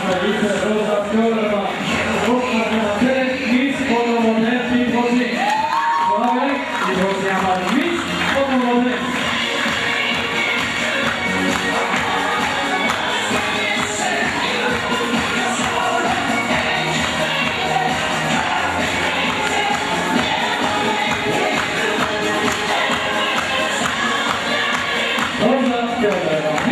Felice Rosa Fiorma, Rosa Fiorma, nic podobne, Piwozy, Sławek, Piwozy Amar, nic podobne. Rosa Fiorma.